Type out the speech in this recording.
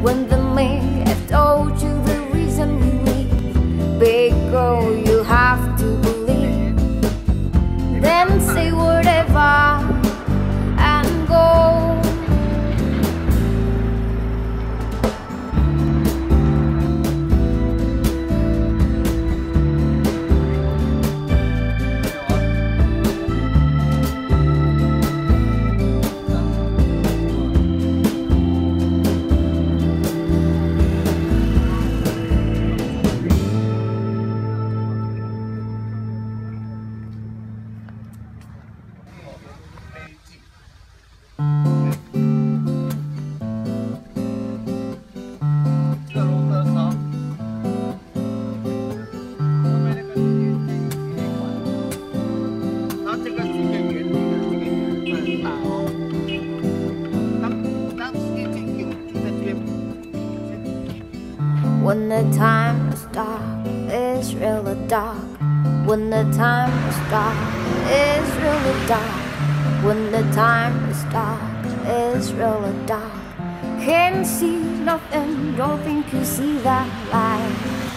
when the man have told you the reason we leave. Big girl, you have to believe. Then say whatever and go. When the time is dark, it's really dark. When the time is dark, it's really dark. When the time is dark, it's really dark. Can't see nothing, don't think you see that light.